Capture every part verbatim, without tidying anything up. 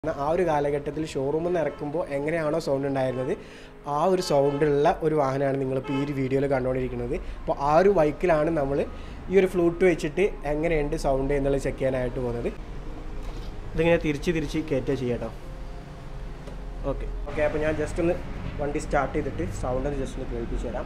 ആ ഒരു കാലഘട്ടത്തിൽ ഷോറൂമിൽ നിന്ന് ഇറക്കുമ്പോൾ എങ്ങനെയാണോ സൗണ്ട് ഉണ്ടായിരുന്നത് ആ ഒരു സൗണ്ടുള്ള ഒരു വാഹനമാണ് നിങ്ങളിപ്പോൾ ഈ ഒരു വീഡിയോയിൽ കണ്ടുകൊണ്ടിരിക്കുന്നത്. അപ്പോൾ ആ ഒരു ബൈക്കിലാണ് നമ്മൾ ഈ ഒരു ഫ്ലൂട്ട് വെച്ചിട്ട് എങ്ങനെയുണ്ട് സൗണ്ട് എന്നുള്ളത് ചെക്ക് ചെയ്യാനായിട്ട് പോകുന്നത്. ഇതിങ്ങനെ തിരിച്ച് തിരിച്ച് കയറ്റുക ചെയ്യാട്ടോ. ഓക്കെ ഓക്കെ അപ്പോൾ ഞാൻ ജസ്റ്റ് ഒന്ന് വണ്ടി സ്റ്റാർട്ട് ചെയ്തിട്ട് സൗണ്ട് ഒന്ന് ജസ്റ്റ് ഒന്ന് കേൾപ്പിച്ച് തരാം.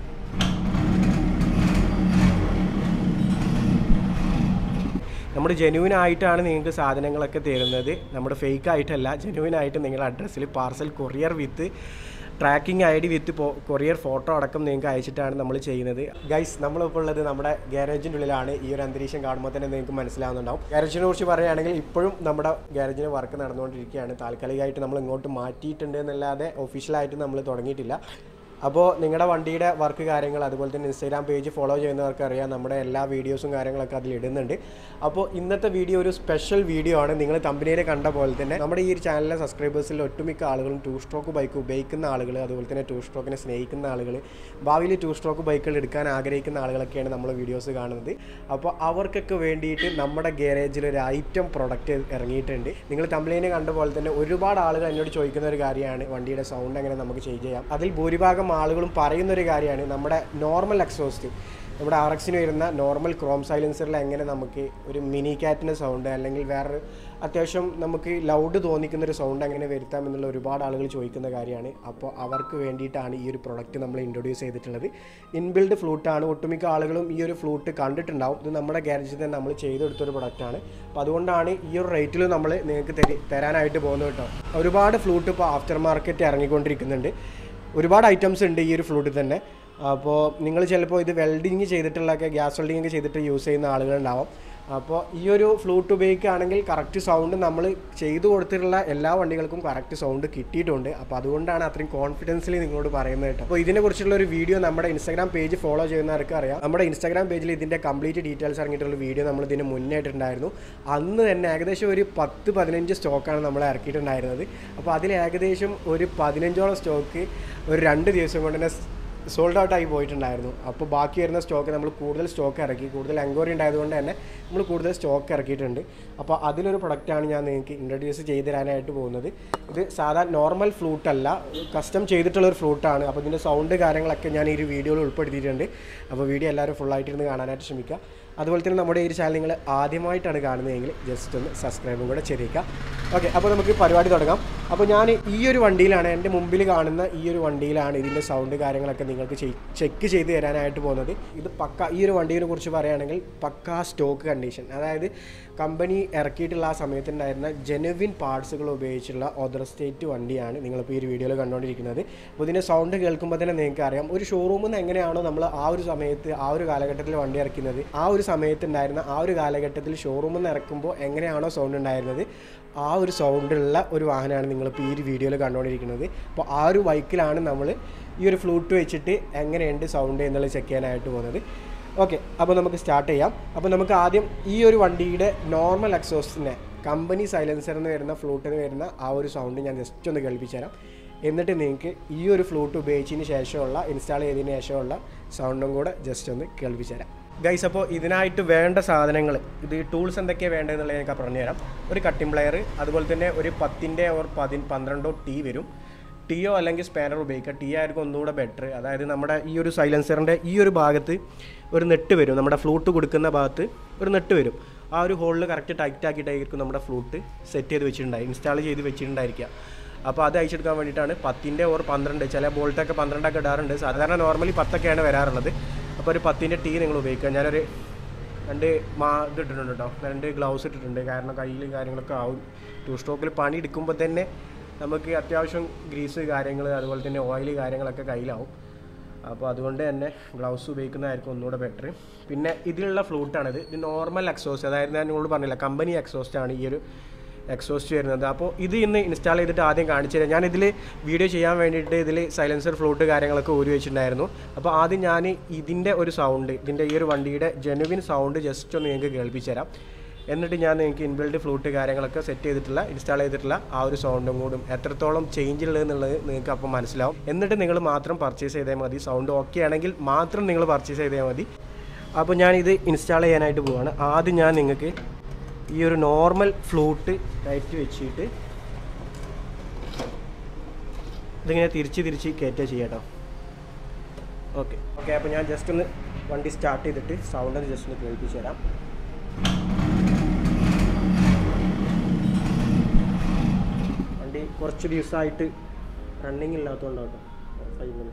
നമ്മൾ ജെന്യൂൻ ആയിട്ടാണ് നിങ്ങൾക്ക് സാധനങ്ങളൊക്കെ തരുന്നത്, നമ്മുടെ ഫേക്ക് ആയിട്ടല്ല, ജെന്യൂൻ ആയിട്ട് നിങ്ങളുടെ അഡ്രസ്സിൽ parcel courier with tracking I D with courier photo അടക്കം നിങ്ങൾക്ക് അയച്ചിട്ടാണ് നമ്മൾ ചെയ്യുന്നത്. ഗൈസ്, നമ്മളിപ്പോൾ ഉള്ളത് നമ്മുടെ ഗാരേജിൻ്റെ ഉള്ളിലാണ്. ഈ ഒരു അന്തരീക്ഷം കാണുമ്പോൾ തന്നെ നിങ്ങൾക്ക് മനസ്സിലാവുന്നുണ്ടാവും. ഗാരേജിനെ കുറിച്ച് പറയുകയാണെങ്കിൽ ഇപ്പോഴും നമ്മുടെ ഗാരേജിന് വർക്ക് നടന്നുകൊണ്ടിരിക്കുകയാണ്. താൽക്കാലികമായിട്ട് നമ്മൾ ഇങ്ങോട്ട് മാറ്റിയിട്ടുണ്ട് എന്നല്ലാതെ ഒഫീഷ്യലായിട്ട് നമ്മൾ തുടങ്ങിയിട്ടില്ല. അപ്പോൾ നിങ്ങളുടെ വണ്ടിയുടെ വർക്ക് കാര്യങ്ങൾ അതുപോലെ തന്നെ ഇൻസ്റ്റാഗ്രാം പേജ് ഫോളോ ചെയ്യുന്നവർക്ക് അറിയാം, നമ്മുടെ എല്ലാ വീഡിയോസും കാര്യങ്ങളൊക്കെ അതിൽ ഇടുന്നുണ്ട്. അപ്പോൾ ഇന്നത്തെ വീഡിയോ ഒരു സ്പെഷ്യൽ വീഡിയോ ആണ്. നിങ്ങൾ തമ്പനിയിൽ കണ്ട പോലെ തന്നെ നമ്മുടെ ഈ ഒരു ചാനലിലെ സബ്സ്ക്രൈബേഴ്സിൽ ഒട്ടുമിക്ക ആളുകളും ടു സ്ട്രോക്ക് ബൈക്ക് ഉപയോഗിക്കുന്ന ആളുകൾ, അതുപോലെ തന്നെ ടു സ്ട്രോക്കിനെ സ്നേഹിക്കുന്ന ആളുകൾ, ഭാവിയിൽ ടു സ്ട്രോക്ക് ബൈക്കുകൾ എടുക്കാൻ ആഗ്രഹിക്കുന്ന ആളുകളൊക്കെയാണ് നമ്മൾ വീഡിയോസ് കാണുന്നത്. അപ്പോൾ അവർക്കൊക്കെ വേണ്ടിയിട്ട് നമ്മുടെ ഗാരേജിൽ ഒരു ഐറ്റം പ്രൊഡക്റ്റ് ഇറങ്ങിയിട്ടുണ്ട്. നിങ്ങൾ തമ്പനിയിൽ കണ്ട പോലെ തന്നെ ഒരുപാട് ആളുകൾ എന്നോട് ചോദിക്കുന്ന ഒരു കാര്യമാണ് വണ്ടിയുടെ സൗണ്ട് എങ്ങനെ നമുക്ക് ചേഞ്ച് ചെയ്യാം. അതിൽ ഭൂരിഭാഗം ആളുകളും പറയുന്നൊരു കാര്യമാണ് നമ്മുടെ നോർമൽ എക്സോസ്റ്റ്, നമ്മുടെ ആർ എക്സിന് വരുന്ന നോർമൽ ക്രോം സൈലൻസറിൽ എങ്ങനെ നമുക്ക് ഒരു മിനി കാറ്റിൻ്റെ സൗണ്ട് അല്ലെങ്കിൽ വേറൊരു അത്യാവശ്യം നമുക്ക് ലൗഡ് തോന്നിക്കുന്നൊരു സൗണ്ട് എങ്ങനെ വരുത്താം എന്നുള്ള ഒരുപാട് ആളുകൾ ചോദിക്കുന്ന കാര്യമാണ്. അപ്പോൾ അവർക്ക് വേണ്ടിയിട്ടാണ് ഈ ഒരു പ്രൊഡക്റ്റ് നമ്മൾ ഇൻട്രൊഡ്യൂസ് ചെയ്തിട്ടുള്ളത്. ഇൻബിൽഡ് ഫ്ലൂട്ടാണ്. ഒട്ടുമിക്ക ആളുകളും ഈ ഒരു ഫ്ലൂട്ട് കണ്ടിട്ടുണ്ടാവും. ഇത് നമ്മുടെ ഗാരേജിൽ തന്നെ നമ്മൾ ചെയ്തെടുത്തൊരു പ്രൊഡക്റ്റാണ്. അപ്പോൾ അതുകൊണ്ടാണ് ഈ ഒരു റേറ്റിൽ നമ്മൾ നിങ്ങൾക്ക് തരാനായിട്ട് പോകുന്നത് കേട്ടോ. ഒരുപാട് ഫ്ലൂട്ട് ഇപ്പോൾ ആഫ്റ്റർ മാർക്കറ്റ് ഇറങ്ങിക്കൊണ്ടിരിക്കുന്നുണ്ട്. ഒരുപാട് ഐറ്റംസ് ഉണ്ട് ഈ ഒരു ഫ്ലൂട്ടിൽ തന്നെ. അപ്പോൾ നിങ്ങൾ ചിലപ്പോൾ ഇത് വെൽഡിങ് ചെയ്തിട്ടുള്ളതൊക്കെ ഗ്യാസ് വെൽഡിങ് ചെയ്തിട്ട് യൂസ് ചെയ്യുന്ന ആളുകളുണ്ടാവും. അപ്പോൾ ഈ ഒരു ഫ്ലൂട്ട് ഉപയോഗിക്കുകയാണെങ്കിൽ കറക്റ്റ് സൗണ്ട് നമ്മൾ ചെയ്തു കൊടുത്തിട്ടുള്ള എല്ലാ വണ്ടികൾക്കും കറക്റ്റ് സൗണ്ട് കിട്ടിയിട്ടുണ്ട്. അപ്പോൾ അതുകൊണ്ടാണ് അത്രയും കോൺഫിഡൻസിൽ നിങ്ങളോട് പറയുന്നത് കേട്ടോ. അപ്പോൾ ഇതിനെക്കുറിച്ചുള്ള ഒരു വീഡിയോ നമ്മുടെ ഇൻസ്റ്റാഗ്രാം പേജ് ഫോളോ ചെയ്യുന്നവർക്ക് അറിയാം. നമ്മുടെ ഇൻസ്റ്റാഗ്രാം പേജിൽ ഇതിൻ്റെ കംപ്ലീറ്റ് ഡീറ്റെയിൽസ് ഇറങ്ങിയിട്ടുള്ള വീഡിയോ നമ്മൾ ഇതിന് മുന്നേറ്റുണ്ടായിരുന്നു. അന്ന് തന്നെ ഏകദേശം ഒരു പത്ത് പതിനഞ്ച് സ്റ്റോക്കാണ് നമ്മൾ ഇറക്കിയിട്ടുണ്ടായിരുന്നത്. അപ്പോൾ അതിൽ ഏകദേശം ഒരു പതിനഞ്ചോളം സ്റ്റോക്ക് ഒരു രണ്ട് ദിവസം കൊണ്ട് തന്നെ സോൾഡ് ഔട്ടായി പോയിട്ടുണ്ടായിരുന്നു. അപ്പോൾ ബാക്കി വരുന്ന സ്റ്റോക്ക് നമ്മൾ കൂടുതൽ സ്റ്റോക്ക് ഇറക്കി, കൂടുതൽ എൻക്വയറി ഉണ്ടായതുകൊണ്ട് തന്നെ നമ്മൾ കൂടുതൽ സ്റ്റോക്ക് ഇറക്കിയിട്ടുണ്ട്. അപ്പോൾ അതിലൊരു പ്രൊഡക്റ്റാണ് ഞാൻ നിങ്ങൾക്ക് ഇൻട്രൊഡ്യൂസ് ചെയ്ത് തരാനായിട്ട് പോകുന്നത്. ഇത് സാധാരണ നോർമൽ ഫ്ലൂട്ടല്ല, കസ്റ്റം ചെയ്തിട്ടുള്ളൊരു ഫ്ലൂട്ടാണ്. അപ്പോൾ ഇതിൻ്റെ സൗണ്ട് കാര്യങ്ങളൊക്കെ ഞാൻ ഈ ഒരു വീഡിയോയിൽ ഉൾപ്പെടുത്തിയിട്ടുണ്ട്. അപ്പോൾ വീഡിയോ എല്ലാവരും ഫുള്ളായിട്ടിരുന്ന് കാണാനായിട്ട് ശ്രമിക്കുക. അതുപോലെ തന്നെ നമ്മുടെ ഈ ഒരു ചാനൽ നിങ്ങൾ ആദ്യമായിട്ടാണ് കാണുന്നതെങ്കിൽ ജസ്റ്റ് ഒന്ന് സബ്സ്ക്രൈബും കൂടെ ചെയ്തേക്കുക. ഓക്കെ, അപ്പോൾ നമുക്ക് പരിപാടി തുടങ്ങാം. അപ്പോൾ ഞാൻ ഈ ഒരു വണ്ടിയിലാണ്, എൻ്റെ മുമ്പിൽ കാണുന്ന ഈ ഒരു വണ്ടിയിലാണ് ഇതിൻ്റെ സൗണ്ട് കാര്യങ്ങളൊക്കെ നിങ്ങൾക്ക് ചെക്ക് ചെയ്ത് തരാനായിട്ട് പോകുന്നത്. ഇത് പക്ക ഈ ഒരു വണ്ടീനെ കുറിച്ച് പറയുകയാണെങ്കിൽ പക്ക സ്റ്റോക്ക് കണ്ടീഷൻ, അതായത് കമ്പനി ഇറക്കിയിട്ടുള്ള ആ സമയത്തുണ്ടായിരുന്ന ജെനുവിൻ പാർട്സുകൾ ഉപയോഗിച്ചുള്ള ഓതർ സ്റ്റേറ്റ് വണ്ടിയാണ് നിങ്ങളിപ്പോൾ ഈ ഒരു വീഡിയോയിൽ കണ്ടുകൊണ്ടിരിക്കുന്നത്. അപ്പോൾ ഇതിൻ്റെ സൗണ്ട് കേൾക്കുമ്പോൾ തന്നെ നിങ്ങൾക്ക് അറിയാം ഒരു ഷോറൂമിൽ നിന്ന് എങ്ങനെയാണോ നമ്മൾ ആ ഒരു സമയത്ത് ആ ഒരു കാലഘട്ടത്തിൽ വണ്ടി ഇറക്കുന്നത്, ആ ഒരു സമയത്തുണ്ടായിരുന്ന ആ ഒരു കാലഘട്ടത്തിൽ ഷോറൂമിൽ നിന്ന് ഇറക്കുമ്പോൾ എങ്ങനെയാണോ സൗണ്ട് ഉണ്ടായിരുന്നത് ആ ഒരു സൗണ്ടുള്ള ഒരു വാഹനമാണ് നിങ്ങളിപ്പോൾ ഈ ഒരു വീഡിയോയിൽ കണ്ടുകൊണ്ടിരിക്കുന്നത്. അപ്പോൾ ആ ഒരു ബൈക്കിലാണ് നമ്മൾ ഈ ഒരു ഫ്ലൂട്ട് വെച്ചിട്ട് എങ്ങനെയുണ്ട് സൗണ്ട് എന്നുള്ളത് ചെക്ക് ചെയ്യാനായിട്ട് പോകുന്നത്. ഓക്കെ, അപ്പോൾ നമുക്ക് സ്റ്റാർട്ട് ചെയ്യാം. അപ്പോൾ നമുക്ക് ആദ്യം ഈ ഒരു വണ്ടിയുടെ നോർമൽ എക്സോസ്റ്റിനെ കമ്പനി സൈലൻസറിൽ നിന്ന് വരുന്ന ഫ്ലൂട്ടിൽ നിന്ന് വരുന്ന ആ ഒരു സൗണ്ട് ഞാൻ ജസ്റ്റ് ഒന്ന് കേൾപ്പിച്ചു തരാം. എന്നിട്ട് നിങ്ങൾക്ക് ഈ ഒരു ഫ്ലൂട്ട് ഉപയോഗിച്ചതിന് ശേഷമുള്ള ഇൻസ്റ്റാൾ ചെയ്തതിന് ശേഷമുള്ള സൗണ്ടും കൂടെ ജസ്റ്റ് ഒന്ന് കേൾപ്പിച്ചു തരാം. ഗൈസ്, അപ്പോൾ ഇതിനായിട്ട് വേണ്ട സാധനങ്ങൾ, ഇത് ടൂൾസ് എന്തൊക്കെയാണ് വേണ്ടതെന്നുള്ളത് എനിക്ക് പറഞ്ഞു തരാം. ഒരു കട്ടിംഗ് പ്ലെയർ, അതുപോലെ തന്നെ ഒരു പത്തിൻ്റെ ഓർ പതി പന്ത്രണ്ടോ ടീ വരും. ടീയോ അല്ലെങ്കിൽ സ്പാനർ ഉപയോഗിക്കുക. ടീ ആയിരിക്കും ഒന്നുകൂടെ ബെറ്റർ. അതായത് നമ്മുടെ ഈ ഒരു സൈലൻസറിൻ്റെ ഈ ഒരു ഭാഗത്ത് ഒരു നെട്ട് വരും, നമ്മുടെ ഫ്ലൂട്ട് കൊടുക്കുന്ന ഭാഗത്ത് ഒരു നെട്ട് വരും. ആ ഒരു ഹോളിൽ കറക്റ്റ് ടൈറ്റ് ആക്കിയിട്ടായിരിക്കും നമ്മുടെ ഫ്ലൂട്ട് സെറ്റ് ചെയ്ത് വെച്ചിട്ടുണ്ടായി ഇൻസ്റ്റാൾ ചെയ്ത് വെച്ചിട്ടുണ്ടായിരിക്കുക. അപ്പോൾ അത് അയച്ചെടുക്കാൻ വേണ്ടിയിട്ടാണ് പത്തിൻ്റെ ഓർ പന്ത്രണ്ട്, ചില ബോൾട്ടൊക്കെ പന്ത്രണ്ടൊക്കെ ഇടാറുണ്ട്. സാധാരണ നോർമലി പത്തൊക്കെയാണ് വരാറുള്ളത്. അപ്പോൾ ഒരു പത്തിൻ്റെ ടീ നിങ്ങൾ ഉപയോഗിക്കുക. ഞാനൊരു രണ്ട് മാ ഇത് ഇട്ടിട്ടുണ്ട് കേട്ടോ, രണ്ട് ഗ്ലൗസ് ഇട്ടിട്ടുണ്ട്. കാരണം കയ്യിൽ കാര്യങ്ങളൊക്കെ ആവും. ടു സ്ട്രോക്കിൽ പണി എടുക്കുമ്പോൾ തന്നെ നമുക്ക് അത്യാവശ്യം ഗ്രീസ് കാര്യങ്ങൾ അതുപോലെ തന്നെ ഓയിൽ കാര്യങ്ങളൊക്കെ കയ്യിലാവും. അപ്പോൾ അതുകൊണ്ട് തന്നെ ഗ്ലൗസ് ഉപയോഗിക്കുന്നതായിരിക്കും ഒന്നുകൂടെ ബെറ്റർ. പിന്നെ ഇതിലുള്ള ഫ്ലൂട്ടാണിത്. ഇത് നോർമൽ എക്സോസ്റ്റ്, അതായത് ഞാൻ നിങ്ങളോട് പറഞ്ഞില്ല കമ്പനി എക്സോസ്റ്റാണ് ഈ ഒരു എക്സോസ്റ്റ് വരുന്നത്. അപ്പോൾ ഇത് ഇന്ന് ഇൻസ്റ്റാൾ ചെയ്തിട്ട് ആദ്യം കാണിച്ചു തരാം. ഞാനിതിൽ വീഡിയോ ചെയ്യാൻ വേണ്ടിയിട്ട് ഇതിൽ സൈലൻസർ ഫ്ലൂട്ട് കാര്യങ്ങളൊക്കെ ഊരി വെച്ചിട്ടുണ്ടായിരുന്നു. അപ്പോൾ ആദ്യം ഞാൻ ഇതിൻ്റെ ഒരു സൗണ്ട്, ഇതിൻ്റെ ഈ ഒരു വണ്ടിയുടെ ജെനുവിൻ സൗണ്ട് ജസ്റ്റ് ഒന്ന് നിങ്ങൾക്ക് കേൾപ്പിച്ചു തരാം. എന്നിട്ട് ഞാൻ നിങ്ങൾക്ക് ഇൻബിൽഡ് ഫ്ലൂട്ട് കാര്യങ്ങളൊക്കെ സെറ്റ് ചെയ്തിട്ടുള്ള ഇൻസ്റ്റാൾ ചെയ്തിട്ടുള്ള ആ ഒരു സൗണ്ടും കൂടും എത്രത്തോളം ചേഞ്ച് ഉള്ളത് എന്നുള്ളത് നിങ്ങൾക്ക് അപ്പോൾ മനസ്സിലാവും. എന്നിട്ട് നിങ്ങൾ മാത്രം പർച്ചേസ് ചെയ്താൽ മതി. സൗണ്ട് ഓക്കെ ആണെങ്കിൽ മാത്രം നിങ്ങൾ പർച്ചേസ് ചെയ്താൽ മതി. അപ്പോൾ ഞാനിത് ഇൻസ്റ്റാൾ ചെയ്യാനായിട്ട് പോവുകയാണ്. ആദ്യം ഞാൻ നിങ്ങൾക്ക് ഈ ഒരു നോർമൽ ഫ്ലൂട്ട് കയറ്റി വെച്ചിട്ട് ഇതിങ്ങനെ തിരിച്ച് തിരിച്ച് കയറ്റുക ചെയ്യാം കേട്ടോ. ഓക്കെ ഓക്കെ അപ്പോൾ ഞാൻ ജസ്റ്റ് ഒന്ന് വണ്ടി സ്റ്റാർട്ട് ചെയ്തിട്ട് സൗണ്ട് ഒന്ന് ജസ്റ്റ് ഒന്ന് കേൾപ്പിച്ച് തരാം. വണ്ടി കുറച്ച് ദിവസമായിട്ട് റണ്ണിങ് ഇല്ലാത്തതുകൊണ്ടാണ് കേട്ടോ സൈഡിൽ.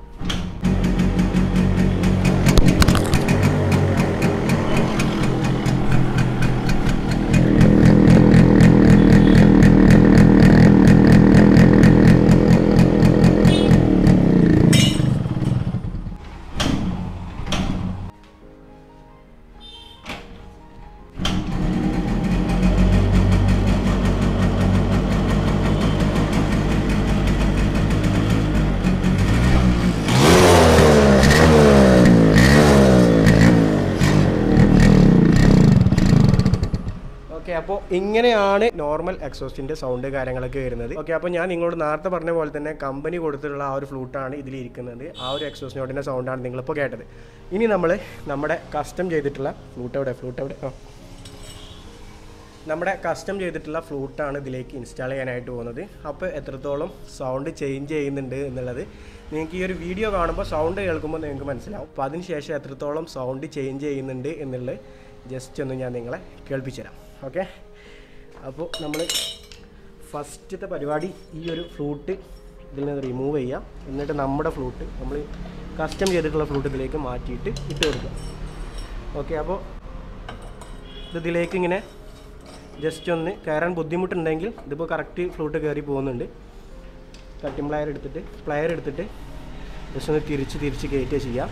ഓക്കെ അപ്പോൾ ഇങ്ങനെയാണ് നോർമൽ എക്സോസ്റ്റിൻ്റെ സൗണ്ട് കാര്യങ്ങളൊക്കെ വരുന്നത്. ഓക്കെ അപ്പോൾ ഞാൻ നിങ്ങളോട് നേരത്തെ പറഞ്ഞ പോലെ തന്നെ കമ്പനി കൊടുത്തിട്ടുള്ള ആ ഒരു ഫ്ലൂട്ടാണ് ഇതിലിരിക്കുന്നത്. ആ ഒരു എക്സോസ്റ്റ് നോട്ടിൻ്റെ സൗണ്ടാണ് നിങ്ങളിപ്പോൾ കേട്ടത്. ഇനി നമ്മൾ നമ്മുടെ കസ്റ്റം ചെയ്തിട്ടുള്ള ഫ്ലൂട്ട് എവിടെ ഫ്ലൂട്ട് എവിടെ ആ നമ്മുടെ കസ്റ്റം ചെയ്തിട്ടുള്ള ഫ്ലൂട്ടാണ് ഇതിലേക്ക് ഇൻസ്റ്റാൾ ചെയ്യാനായിട്ട് പോകുന്നത്. അപ്പോൾ എത്രത്തോളം സൗണ്ട് ചേഞ്ച് ചെയ്യുന്നുണ്ട് എന്നുള്ളത് നിങ്ങൾക്ക് ഈ ഒരു വീഡിയോ കാണുമ്പോൾ സൗണ്ട് കേൾക്കുമ്പോൾ നിങ്ങൾക്ക് മനസ്സിലാവും. അപ്പോൾ അതിന് ശേഷം എത്രത്തോളം സൗണ്ട് ചേഞ്ച് ചെയ്യുന്നുണ്ട് എന്നുള്ളത് ജസ്റ്റ് ഒന്ന് ഞാൻ നിങ്ങളെ കേൾപ്പിച്ചു തരാം. ഓക്കെ അപ്പോൾ നമ്മൾ ഫസ്റ്റത്തെ പരിപാടി ഈ ഒരു ഫ്ലൂട്ട് ഇതിൽ നിന്ന് റിമൂവ് ചെയ്യാം. എന്നിട്ട് നമ്മുടെ ഫ്ലൂട്ട് നമ്മൾ കസ്റ്റം ചെയ്തിട്ടുള്ള ഫ്ലൂട്ട് ഇതിലേക്ക് മാറ്റിയിട്ട് ഇട്ട് കൊടുക്കുക. ഓക്കെ അപ്പോൾ ഇതിലേക്ക് ഇങ്ങനെ ജസ്റ്റ് ഒന്ന് കയറാൻ ബുദ്ധിമുട്ടുണ്ടെങ്കിൽ ഇതിപ്പോൾ കറക്റ്റ് ഫ്ലൂട്ട് കയറി പോകുന്നുണ്ട്. കട്ടിംഗ് പ്ലയർ എടുത്തിട്ട് പ്ലയർ എടുത്തിട്ട് ജസ്റ്റ് ഒന്ന് തിരിച്ച് തിരിച്ച് കയറ്റുക ചെയ്യാം.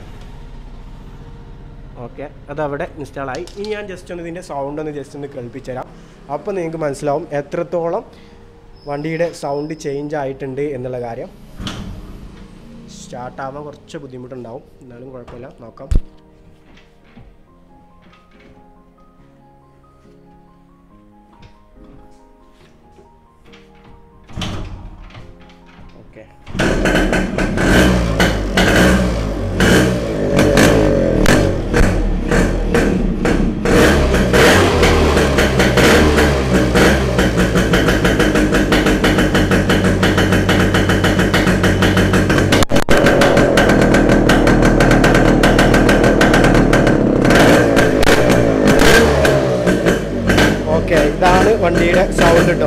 ഓക്കെ അതവിടെ ഇൻസ്റ്റാളായി. ഇനി ഞാൻ ജസ്റ്റ് ഒന്ന് ഇതിൻ്റെ സൗണ്ട് ഒന്ന് ജസ്റ്റ് ഒന്ന് കേൾപ്പിച്ചു തരാം. അപ്പോൾ നിങ്ങൾക്ക് മനസ്സിലാവും എത്രത്തോളം വണ്ടിയുടെ സൗണ്ട് ചേഞ്ച് ആയിട്ടുണ്ട് എന്നുള്ള കാര്യം. സ്റ്റാർട്ടാവാൻ കുറച്ച് ബുദ്ധിമുട്ടുണ്ടാവും, എന്നാലും കുഴപ്പമില്ല, നോക്കാം. ഓക്കെ ഇതാണ് വണ്ടിയുടെ സൗണ്ട് കേട്ടോ.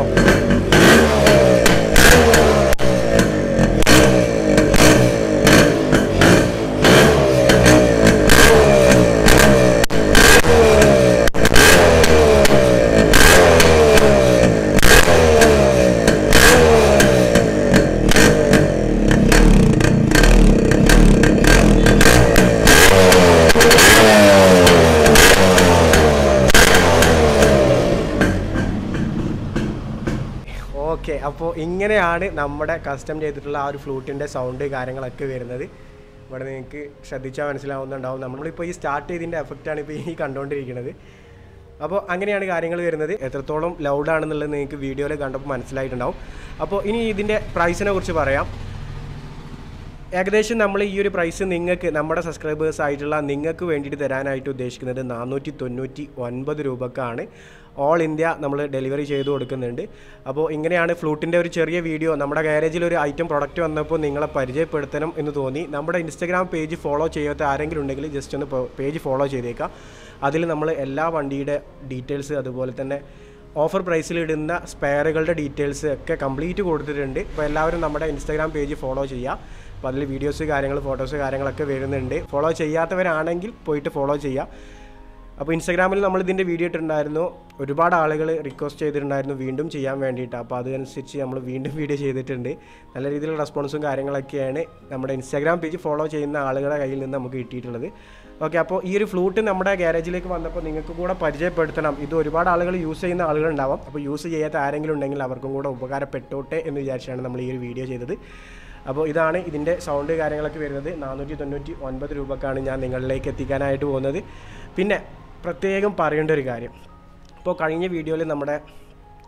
ഓക്കെ അപ്പോൾ ഇങ്ങനെയാണ് നമ്മുടെ കസ്റ്റം ചെയ്തിട്ടുള്ള ആ ഒരു ഫ്ലൂട്ടിൻ്റെ സൗണ്ട് കാര്യങ്ങളൊക്കെ വരുന്നത്. ഇവിടെ നിങ്ങൾക്ക് ശ്രദ്ധിച്ചാൽ മനസ്സിലാവുന്നുണ്ടാവും. നമ്മളിപ്പോൾ ഈ സ്റ്റാർട്ട് ചെയ്തതിൻ്റെ എഫക്റ്റാണ് ഇപ്പോൾ ഈ കണ്ടുകൊണ്ടിരിക്കുന്നത്. അപ്പോൾ അങ്ങനെയാണ് കാര്യങ്ങൾ വരുന്നത്. എത്രത്തോളം ലൗഡാണെന്നുള്ളത് നിങ്ങൾക്ക് വീഡിയോയിൽ കണ്ടപ്പോൾ മനസ്സിലായിട്ടുണ്ടാവും. അപ്പോൾ ഇനി ഇതിൻ്റെ പ്രൈസിനെ കുറിച്ച് പറയാം. ഏകദേശം നമ്മൾ ഈ ഒരു പ്രൈസ് നിങ്ങൾക്ക് നമ്മുടെ സബ്സ്ക്രൈബേഴ്സ് ആയിട്ടുള്ള നിങ്ങൾക്ക് വേണ്ടിയിട്ട് തരാനായിട്ട് ഉദ്ദേശിക്കുന്നത് നാനൂറ്റി തൊണ്ണൂറ്റി ഒൻപത് രൂപക്കാണ്. ഓൾ ഇന്ത്യ നമ്മൾ ഡെലിവറി ചെയ്ത് കൊടുക്കുന്നുണ്ട്. അപ്പോൾ ഇങ്ങനെയാണ് ഫ്ലൂട്ടിൻ്റെ ഒരു ചെറിയ വീഡിയോ. നമ്മുടെ ഗാരേജിൽ ഒരു ഐറ്റം പ്രൊഡക്റ്റ് വന്നപ്പോൾ നിങ്ങളെ പരിചയപ്പെടുത്തണം എന്ന് തോന്നി. നമ്മുടെ ഇൻസ്റ്റഗ്രാം പേജ് ഫോളോ ചെയ്യാത്ത ആരെങ്കിലും ഉണ്ടെങ്കിൽ ജസ്റ്റ് ഒന്ന് പേജ് ഫോളോ ചെയ്തേക്കാം. അതിൽ നമ്മൾ എല്ലാ വണ്ടിയുടെ ഡീറ്റെയിൽസ് അതുപോലെ തന്നെ ഓഫർ പ്രൈസിൽ ഇടുന്ന സ്പെയറുകളുടെ ഡീറ്റെയിൽസ് ഒക്കെ കംപ്ലീറ്റ് കൊടുത്തിട്ടുണ്ട്. അപ്പോൾ എല്ലാവരും നമ്മുടെ ഇൻസ്റ്റഗ്രാം പേജ് ഫോളോ ചെയ്യുക. അപ്പോൾ അതിൽ വീഡിയോസ് കാര്യങ്ങൾ ഫോട്ടോസ് കാര്യങ്ങളൊക്കെ വരുന്നുണ്ട്. ഫോളോ ചെയ്യാത്തവരാണെങ്കിൽ പോയിട്ട് ഫോളോ ചെയ്യുക. അപ്പോൾ ഇൻസ്റ്റാഗ്രാമിൽ നമ്മൾ ഇതിൻ്റെ വീഡിയോ ഇട്ടിട്ടുണ്ടായിരുന്നു. ഒരുപാട് ആളുകൾ റിക്വസ്റ്റ് ചെയ്തിട്ടുണ്ടായിരുന്നു വീണ്ടും ചെയ്യാൻ വേണ്ടിയിട്ട്. അപ്പോൾ അതനുസരിച്ച് നമ്മൾ വീണ്ടും വീഡിയോ ചെയ്തിട്ടുണ്ട്. നല്ല രീതിയിലുള്ള റെസ്പോൺസും കാര്യങ്ങളൊക്കെയാണ് നമ്മുടെ ഇൻസ്റ്റാഗ്രാം പേജ് ഫോളോ ചെയ്യുന്ന ആളുകളുടെ കയ്യിൽ നിന്ന് നമുക്ക് കിട്ടിയിട്ടുള്ളത്. ഓക്കെ അപ്പോൾ ഈ ഒരു ഫ്ലൂട്ട് നമ്മുടെ ഗാരേജിലേക്ക് വന്നപ്പോൾ നിങ്ങൾക്ക് കൂടെ പരിചയപ്പെടുത്തണം. ഇത് ഒരുപാട് ആളുകൾ യൂസ് ചെയ്യുന്ന ആളുകളുണ്ടാവും. അപ്പോൾ യൂസ് ചെയ്യാത്ത ആരെങ്കിലും ഉണ്ടെങ്കിൽ അവർക്കും കൂടെ ഉപകാരപ്പെട്ടോട്ടെ എന്ന് വിചാരിച്ചാണ് നമ്മൾ ഈ ഒരു വീഡിയോ ചെയ്തത്. അപ്പോൾ ഇതാണ് ഇതിൻ്റെ സൗണ്ട് കാര്യങ്ങളൊക്കെ വരുന്നത്. നാനൂറ്റി തൊണ്ണൂറ്റി ഒൻപത് രൂപക്കാണ് ഞാൻ നിങ്ങളിലേക്ക് എത്തിക്കാനായിട്ട് പോകുന്നത്. പിന്നെ പ്രത്യേകം പറയേണ്ട ഒരു കാര്യം, ഇപ്പോൾ കഴിഞ്ഞ വീഡിയോയിൽ നമ്മുടെ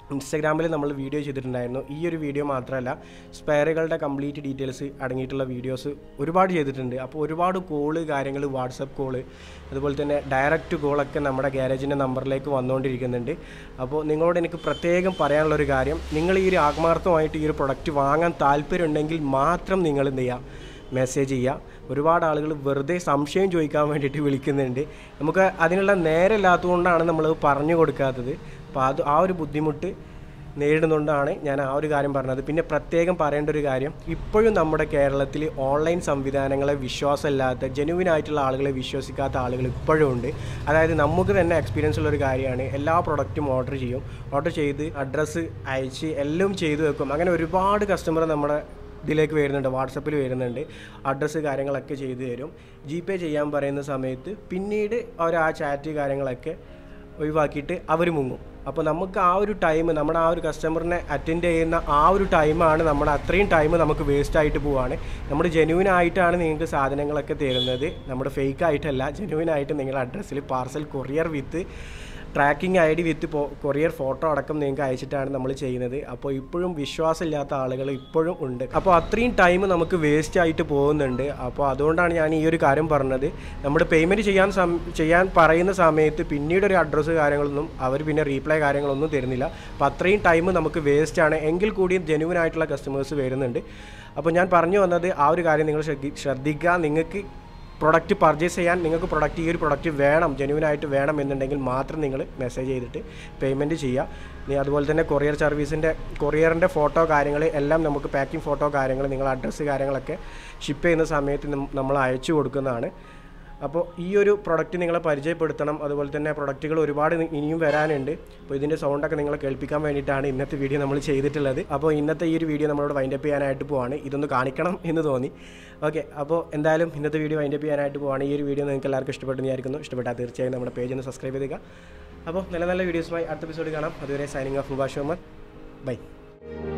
ഇൻസ്റ്റാഗ്രാമിൽ നമ്മൾ വീഡിയോ ചെയ്തിട്ടുണ്ടായിരുന്നു. ഈ ഒരു വീഡിയോ മാത്രമല്ല, സ്പെയറുകളുടെ കംപ്ലീറ്റ് ഡീറ്റെയിൽസ് അടങ്ങിയിട്ടുള്ള വീഡിയോസ് ഒരുപാട് ചെയ്തിട്ടുണ്ട്. അപ്പോൾ ഒരുപാട് കോള് കാര്യങ്ങൾ, വാട്സപ്പ് കോള്, അതുപോലെ തന്നെ ഡയറക്റ്റ് കോളൊക്കെ നമ്മുടെ ഗ്യാരേജിൻ്റെ നമ്പറിലേക്ക് വന്നുകൊണ്ടിരിക്കുന്നുണ്ട്. അപ്പോൾ നിങ്ങളോട് എനിക്ക് പ്രത്യേകം പറയാനുള്ളൊരു കാര്യം, നിങ്ങൾ ഈ ഒരു ആത്മാർത്ഥമായിട്ട് ഈ ഒരു പ്രൊഡക്റ്റ് വാങ്ങാൻ താല്പര്യമുണ്ടെങ്കിൽ മാത്രം നിങ്ങൾ എന്ത് ചെയ്യുക, മെസ്സേജ് ചെയ്യുക. ഒരുപാട് ആളുകൾ വെറുതെ സംശയം ചോദിക്കാൻ വേണ്ടിയിട്ട് വിളിക്കുന്നുണ്ട്. നമുക്ക് അതിനുള്ള നേരമില്ലാത്തതുകൊണ്ടാണ് നമ്മൾ പറഞ്ഞു കൊടുക്കാത്തത്. അപ്പോൾ അത് ആ ഒരു ബുദ്ധിമുട്ട് നേരിടുന്നതുകൊണ്ടാണ് ഞാൻ ആ ഒരു കാര്യം പറഞ്ഞത്. പിന്നെ പ്രത്യേകം പറയേണ്ട ഒരു കാര്യം, ഇപ്പോഴും നമ്മുടെ കേരളത്തിൽ ഓൺലൈൻ സംവിധാനങ്ങളെ വിശ്വാസമില്ലാത്ത, ജെന്യുവിൻ ആയിട്ടുള്ള ആളുകളെ വിശ്വസിക്കാത്ത ആളുകൾ ഇപ്പോഴും ഉണ്ട്. അതായത് നമുക്ക് തന്നെ എക്സ്പീരിയൻസ് ഉള്ളൊരു കാര്യമാണ്. എല്ലാ പ്രൊഡക്റ്റും ഓർഡർ ചെയ്യും, ഓർഡർ ചെയ്ത് അഡ്രസ്സ് അയച്ച് എല്ലാം ചെയ്തു വെക്കും. അങ്ങനെ ഒരുപാട് കസ്റ്റമർ നമ്മുടെ ഇതിലേക്ക് വരുന്നുണ്ട്, വാട്സപ്പിൽ വരുന്നുണ്ട്, അഡ്രസ്സ് കാര്യങ്ങളൊക്കെ ചെയ്തു തരും. ജി പേ ചെയ്യാൻ പറയുന്ന സമയത്ത് പിന്നീട് അവർ ആ ചാറ്റ് കാര്യങ്ങളൊക്കെ ഒഴിവാക്കിയിട്ട് അവർ മുങ്ങും. അപ്പോൾ നമുക്ക് ആ ഒരു ടൈം, നമ്മുടെ ആ ഒരു കസ്റ്റമറിനെ അറ്റൻഡ് ചെയ്യുന്ന ആ ഒരു ടൈമാണ് നമ്മുടെ അത്രയും ടൈം നമുക്ക് വേസ്റ്റ് ആയിട്ട് പോവുകയാണ്. നമ്മൾ ജെന്യുവിൻ ആയിട്ടാണ് നിങ്ങൾക്ക് സാധനങ്ങളൊക്കെ തരുന്നത്, നമ്മുടെ ഫേക്ക് ആയിട്ടല്ല, ജെന്യുവിൻ ആയിട്ട് നിങ്ങളുടെ അഡ്രസ്സിൽ parcel courier with tracking I D with courier photo അടക്കം നിങ്ങൾക്ക് അയച്ചിട്ടാണ് നമ്മൾ ചെയ്യുന്നത്. അപ്പോൾ ഇപ്പോഴും വിശ്വാസമില്ലാത്ത ആളുകൾ ഇപ്പോഴും ഉണ്ട്. അപ്പോൾ അത്രയും ടൈം നമുക്ക് വേസ്റ്റ് ആയിട്ട് പോകുന്നുണ്ട്. അപ്പോൾ അതുകൊണ്ടാണ് ഞാൻ ഈ ഒരു കാര്യം പറഞ്ഞത്. നമ്മൾ പേയ്മെൻറ്റ് ചെയ്യാൻ ചെയ്യാൻ പറയുന്ന സമയത്ത് പിന്നീട് ഒരു അഡ്രസ്സ് കാര്യങ്ങളൊന്നും അവർ പിന്നെ റീപ്ലൈ കാര്യങ്ങളൊന്നും തരുന്നില്ല. അപ്പോൾ അത്രയും ടൈം നമുക്ക് വേസ്റ്റാണ്. എങ്കിൽ കൂടിയും ജെന്യുവിൻ ആയിട്ടുള്ള കസ്റ്റമേഴ്സ് വരുന്നുണ്ട്. അപ്പോൾ ഞാൻ പറഞ്ഞു വന്നത് ആ ഒരു കാര്യം നിങ്ങൾ ശ്രദ്ധിക്കുക. നിങ്ങൾക്ക് പ്രൊഡക്റ്റ് പർച്ചേസ് ചെയ്യാൻ, നിങ്ങൾക്ക് പ്രൊഡക്റ്റ് ഈ ഒരു പ്രൊഡക്റ്റ് വേണം, ജെന്യുവിനായിട്ട് വേണം എന്നുണ്ടെങ്കിൽ മാത്രം നിങ്ങൾ മെസ്സേജ് ചെയ്തിട്ട് പേയ്മെൻറ്റ് ചെയ്യുക. അതുപോലെ തന്നെ കൊറിയർ സർവീസിൻ്റെ കൊറിയറിൻ്റെ ഫോട്ടോ കാര്യങ്ങൾ എല്ലാം നമുക്ക് പാക്കിംഗ് ഫോട്ടോ കാര്യങ്ങൾ, നിങ്ങൾ അഡ്രസ്സ് കാര്യങ്ങളൊക്കെ ഷിപ്പ് ചെയ്യുന്ന സമയത്ത് നമ്മൾ അയച്ചു കൊടുക്കുന്നതാണ്. അപ്പോൾ ഈ ഒരു പ്രൊഡക്റ്റ് നിങ്ങളെ പരിചയപ്പെടുത്തണം. അതുപോലെ തന്നെ പ്രൊഡക്റ്റുകൾ ഒരുപാട് ഇനിയും വരാനുണ്ട്. അപ്പോൾ ഇതിൻ്റെ സൗണ്ടൊക്കെ നിങ്ങളെ കേൾപ്പിക്കാൻ വേണ്ടിയിട്ടാണ് ഇന്നത്തെ വീഡിയോ നമ്മൾ ചെയ്തിട്ടുള്ളത്. അപ്പോൾ ഇന്നത്തെ ഈ ഒരു വീഡിയോ നമ്മളോട് വൈൻഡപ്പ് ചെയ്യാനായിട്ട് പോവാണ്. ഇതൊന്ന് കാണിക്കണം എന്ന് തോന്നി. ഓക്കെ, അപ്പോൾ എന്തായാലും ഇന്നത്തെ വീഡിയോ വൈൻഡപ്പ് ചെയ്യാനായിട്ട് പോവാണ്. ഈ ഒരു വീഡിയോ നിങ്ങൾക്ക് എല്ലാവർക്കും ഇഷ്ടപ്പെട്ടെന്ന് വിചാരിക്കുന്നു. ഇഷ്ടപ്പെട്ടാൽ തീർച്ചയായും നമ്മുടെ പേജ് ഒന്ന് സബ്സ്ക്രൈബ് ചെയ്യുക. അപ്പോൾ നല്ല നല്ല വീഡിയോസുമായി അടുത്ത എപ്പിസോഡ് കാണാം. അതുവരെ സൈനിങ് ഓഫ് മുബാഷ്. ബൈ.